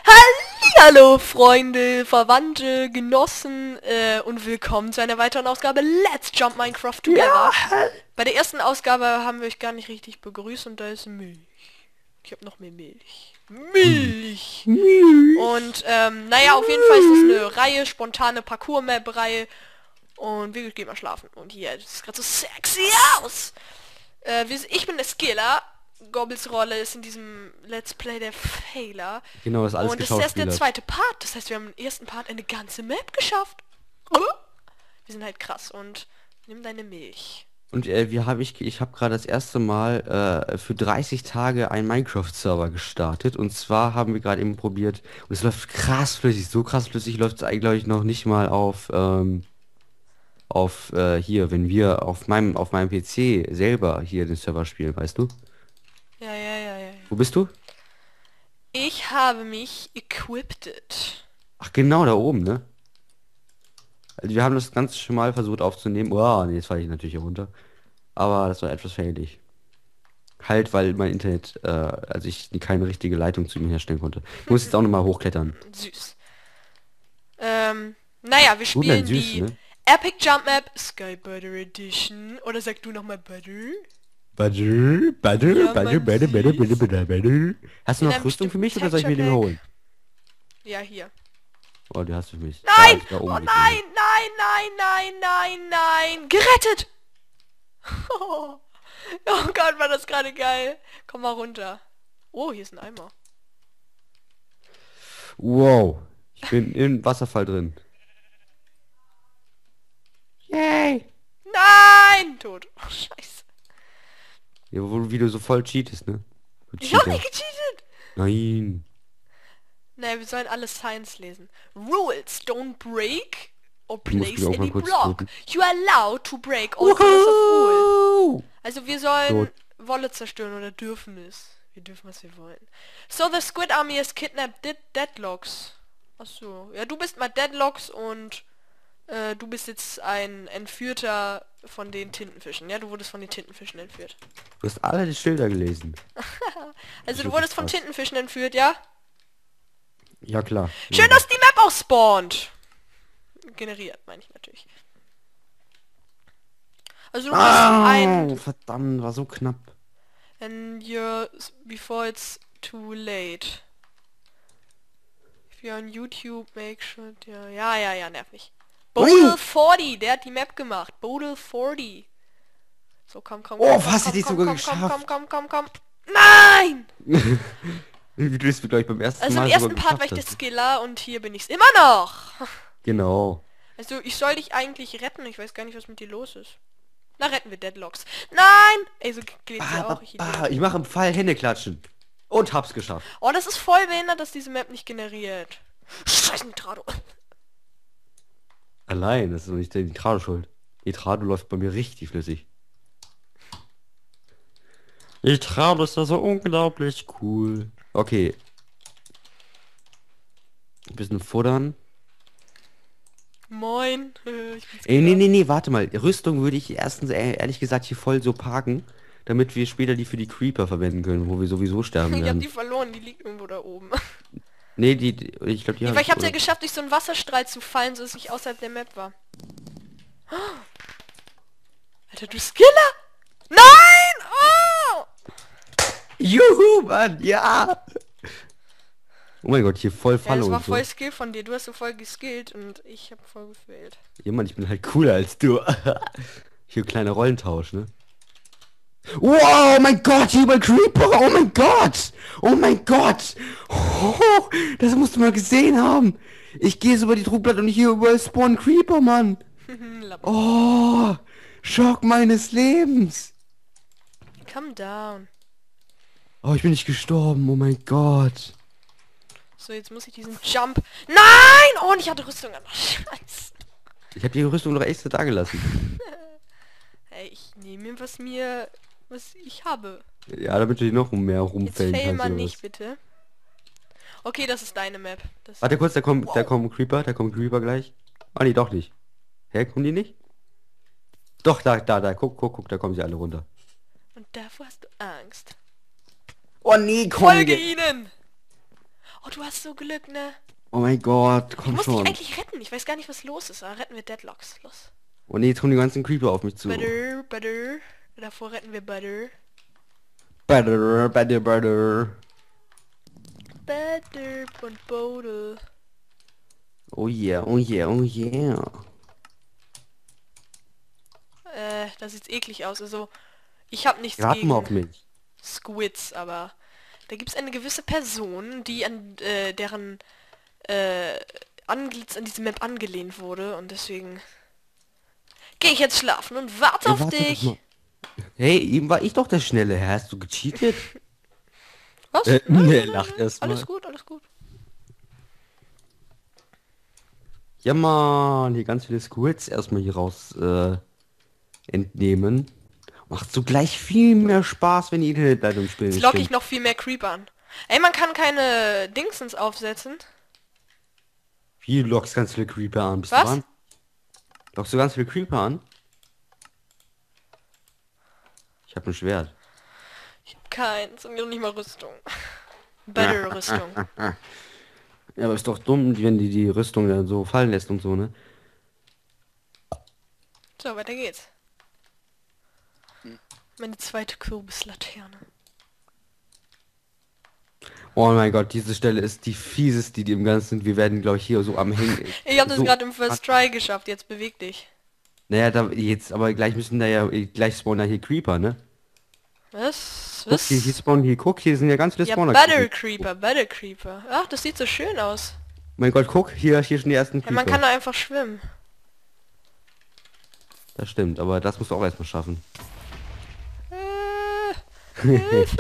Hallo Freunde, Verwandte, Genossen und willkommen zu einer weiteren Ausgabe Let's Jump Minecraft Together. Ja. Bei der ersten Ausgabe haben wir euch gar nicht richtig begrüßt und da ist Milch. Ich habe noch mehr Milch. Milch! Und naja, auf jeden Fall ist es eine Reihe, spontane Parcours-Map-Reihe. Und wir gehen mal schlafen. Und hier, das sieht gerade so sexy aus! Ich bin der Skiller. Gobbles Rolle ist in diesem Let's Play der Failer. Genau, das ist alles Und das ist erst der geschauspielert. zweite Part. Das heißt, wir haben im ersten Part eine ganze Map geschafft. Wir sind halt krass. Und nimm deine Milch. Und ich habe gerade das erste Mal für 30 Tage einen Minecraft-Server gestartet. Und zwar haben wir gerade eben probiert, und es läuft krass flüssig, so krass flüssig läuft es eigentlich, glaube ich, noch nicht mal auf hier, wenn wir auf meinem PC selber hier den Server spielen, weißt du? Ja. Wo bist du? Ich habe mich equipped. Ach genau, da oben, ne? Also wir haben das Ganze schon mal versucht aufzunehmen. Oh, nee, jetzt falle ich natürlich hier runter. Aber das war etwas failig. Halt, weil mein Internet, also ich keine richtige Leitung zu ihm herstellen konnte. Ich muss jetzt auch nochmal hochklettern. Süß. Naja, wir Gut, nein, spielen süß, die ne? Epic Jump Map Sky Butter Edition. Oder sag du nochmal Butter? Ja, Mann, süß. Hast du In noch einem Rüstung für mich oder bestimmten soll ich mir den Texture holen? Ja, hier. Oh, die hast du für mich. Nein! Da Oh oben liegt nein, nein! Gerettet! Oh Gott, war das gerade geil. Komm mal runter. Oh, hier ist ein Eimer. die. Wow. Ich bin im Wasserfall drin. Yay! Nein! Tot. Oh, scheiße. Ja, wie du so voll cheatest, ne? Du Ich hab Cheater. nicht gecheatet. Nein. Naja, wir sollen alles Science lesen. Rules. Don't break or Ich muss place mich auch mal any kurz block. drücken. You are allowed to break all colors of wool. Woohoo! Also wir sollen Tot. Wolle zerstören oder dürfen es. Wir dürfen, was wir wollen. So, the Squid Army has kidnapped Deadlocks. Achso. Ja, du bist mal Deadlocks und du bist jetzt ein Entführter von den Tintenfischen. Ja, du wurdest von den Tintenfischen entführt. Du hast alle die Schilder gelesen. Also du Wirklich wurdest von krass. Tintenfischen entführt, ja? Ja, klar. Schön, dass die Map auch spawnt. Generiert, meine ich natürlich. Also du bist ein... Oh, verdammt, war so knapp. And you're... Before it's too late. If you're on YouTube, make sure... Ja, nerv nicht. Bodel 40, der hat die Map gemacht. Bodel 40. So, komm. Oh, fast hätte ich sogar geschafft. Komm. Nein! Wie du es, glaube ich, beim ersten Also Mal im ersten sogar Part war ich der geschafft hast. Skiller und hier bin ich's immer noch. Genau. Also ich soll dich eigentlich retten. Ich weiß gar nicht, was mit dir los ist. Na, retten wir Deadlocks. Nein! Ey, so geht's ja auch. Ich mache im Fall Hände klatschen. Und hab's geschafft. Oh, das ist voll behindert, dass diese Map nicht generiert. Scheiß Nitrado. Allein, das ist doch nicht der Nitrado schuld. Nitrado läuft bei mir richtig flüssig. Nitrado ist da so unglaublich cool. Okay. Ein bisschen futtern. Moin. Ich bin's Ey, Skiller. nee, warte mal. Rüstung würde ich erstens ehrlich gesagt hier voll so parken, damit wir später die für die Creeper verwenden können, wo wir sowieso sterben Ich hab werden. die verloren, die liegt irgendwo da oben. Nee, ich glaube, die Ja, weil ich hab's ja oder- geschafft, durch so einen Wasserstrahl zu fallen, so dass ich außerhalb der Map war. Alter, du Skiller! Nein! Oh! Juhu, Mann, ja! Oh mein Gott, hier voll Ja, Falle das war und so. voll Skill von dir. Du hast so voll geskillt und ich hab voll gefailt. Ja, Mann, ich bin halt cooler als du. Hier kleiner Rollentausch, ne? Wow, oh mein Gott, hier über Creeper, oh mein Gott! Oh mein Gott! Oh, das musst du mal gesehen haben! Ich gehe so über die Trugblatt und hier überall spawnen Creeper, Mann! Oh, Schock meines Lebens! Calm down. Oh, ich bin nicht gestorben, oh mein Gott! So, jetzt muss ich diesen Jump... Nein! Oh, und ich hatte Rüstung an. Scheiße. Ich habe die Rüstung doch extra da gelassen. Hey, ich nehme, was ich habe. Ja, damit du die noch mehr Jetzt rumfällen fail kannst. mal oder nicht, was. bitte. Okay, das ist deine Map. Das Warte kurz, da kommt Creeper gleich. Ah, nee, doch nicht. Hä, kommen die nicht? Doch, da, guck, da kommen sie alle runter. Und davor hast du Angst. Oh nee, Folge ihnen! Oh, du hast so Glück, ne? Oh mein Gott, Ich komm muss dich schon. eigentlich retten. Ich weiß gar nicht, was los ist. Aber retten wir Deadlocks. Los. Oh nee, jetzt kommen die ganzen Creeper auf mich zu. Butter, Butter. Davor retten wir Butter. Butter, butter, butter. Butter und Bodel. Oh yeah, oh yeah, oh yeah. Das sieht eklig aus. Also, ich habe nichts Warte mal gegen auf mich. Squids, aber da gibt es eine gewisse Person, die an deren Antlitz an diese Map angelehnt wurde und deswegen gehe ich jetzt schlafen und warte Ey, auf warte doch dich. mal. Hey, eben war ich doch der Schnelle. Hä? Hast du gecheatet? Was? Nee, lach erst mal. Alles gut, alles gut. Ja, Mann, hier ganz viele Squids erstmal hier raus entnehmen. Macht so gleich viel mehr Spaß, wenn die Internetleitung spielen. Jetzt locke ich noch viel mehr Creeper an. Ey, man kann keine Dingsens aufsetzen. Wie, du lockst ganz viele Creeper an? Bist Was? du dran? Lockst du ganz viele Creeper an? Ich habe ein Schwert. Ich hab keins und noch nicht mal Rüstung. Battle-Rüstung. Ja, aber ist doch dumm, wenn die Rüstung dann so fallen lässt und so, ne? So, weiter geht's. Meine zweite Kürbislaterne. Oh mein Gott, diese Stelle ist die fieseste, die im Ganzen. Wir werden, glaube ich, hier so am Hängen. Ich habe das so, gerade im First Try geschafft, jetzt beweg dich. Naja, da jetzt, aber gleich müssen da ja, gleich spawnen da hier Creeper, ne? Was? Guck, hier spawnen hier, guck, hier sind ja ganz viele Ja, Spawner. Battle Creeper, Battle Creeper. Ach, das sieht so schön aus. Mein Gott, guck, hier schon die ersten Ja, Creeper. man kann da einfach schwimmen. Das stimmt, aber das musst du auch erstmal schaffen. Hilfe!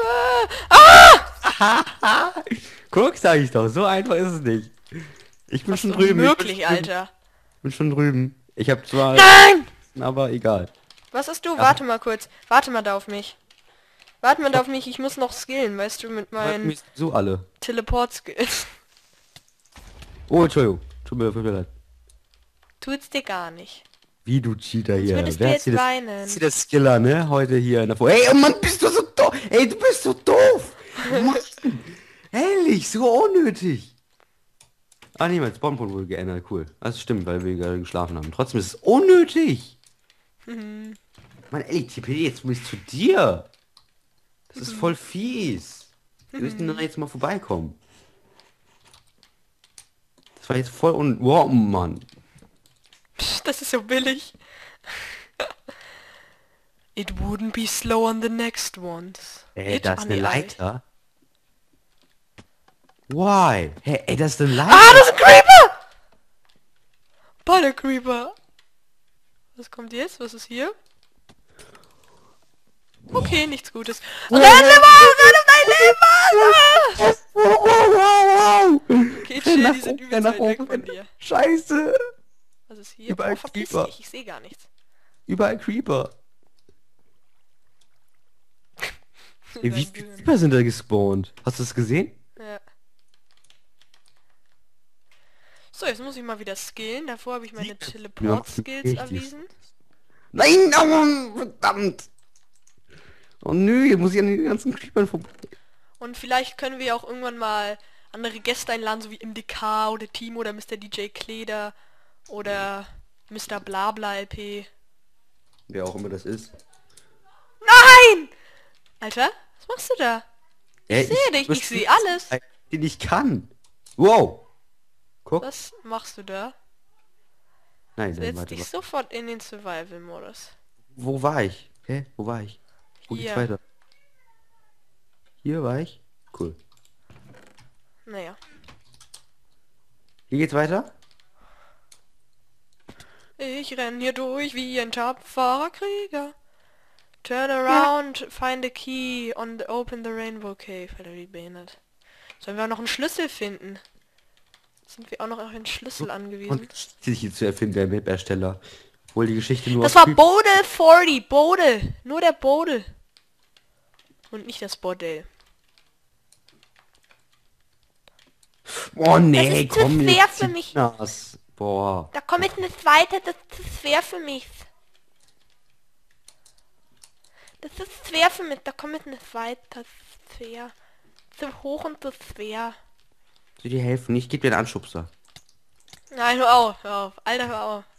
Guck, sag ich doch, so einfach ist es nicht. Ich bin Was schon ist drüben. möglich, Alter? Ich bin schon drüben. Ich habe zwar... Nein! Aber egal. Was hast du? Warte mal kurz. Warte mal da auf mich. Warte mal da auf mich, ich muss noch skillen, weißt du, mit meinen So alle. Teleport-Skills. Oh, Entschuldigung. Tut mir leid. Tut's dir gar nicht. Wie du Cheater Sonst hier. würdest du Wer jetzt ist hier das, weinen. ist hier der Skiller, ne? Heute hier in der Vor. Ey, oh Mann, bist du so doof. Ey, du bist so doof. Mann. Ehrlich, so unnötig. Ah, nee, mein Spawnpunkt wurde geändert. Cool. Das stimmt, weil wir gerade geschlafen haben. Trotzdem ist es unnötig. Mann, ehrlich, TP, jetzt muss ich zu dir. Das ist voll fies. Wir müssen dann jetzt mal vorbeikommen. Das war jetzt voll wow, Mann. Psst, das ist so billig. It wouldn't be slow on the next ones. Da ist eine AI. Leiter. Why? Hey, ey, das ist eine Leiter. Ah, das ist ein Creeper! Baller Creeper. Was kommt jetzt? Was ist hier? Okay, nichts Gutes. Und da ist Leben! Wow. Okay, chill, die sind übelst weit weg von dir. Scheiße. Was ist hier? Überall Boah, verpiss Creeper. dich, ich sehe gar nichts. Überall Creeper. Ey, wie Dein viele Gehirn. Creeper sind da gespawnt? Hast du es gesehen? Ja. So, jetzt muss ich mal wieder skillen. Davor habe ich meine Teleport-Skills richtig. erwiesen. Nein, oh, verdammt. Oh nö, jetzt muss ich an den ganzen Creepern vorbei. Und vielleicht können wir auch irgendwann mal andere Gäste einladen, so wie MDK oder Timo oder Mr. DJ Kleder oder Mr. Blabla LP. Wer auch immer das ist. Nein! Alter, was machst du da? Ich sehe dich, ich sehe alles. Den ich kann. Wow. Guck. Was machst du da? Nein, Setz warte, dich warte. sofort in den Survival-Modus. Wo war ich? Hä? Wo war ich? Wo geht's Hier. weiter? Hier war ich? Cool. Naja. Hier geht's weiter? Ich renn hier durch wie ein tapferer Krieger. Turn around, find a key and open the Rainbow Cave. Alter, wie behindert. Sollen wir auch noch einen Schlüssel finden? Sind wir auch noch auf einen Schlüssel angewiesen? Und sich hier zu erfinden, der Webersteller. Obwohl die Geschichte nur... Das aus war Creep- Bodel 40, Bodel. Nur der Bodel. Und nicht das Bordell. Oh nee, Das ist zu komm schwer jetzt. für mich. Das. Boah. Da komme ich nicht weiter, das ist schwer für mich. Das ist schwer für mich, da komme ich nicht weiter, das ist schwer. Zu hoch und zu schwer. Soll ich dir helfen? Ich gebe dir einen Anschubser. Nein, hör auf, hör auf. Alter, hör auf.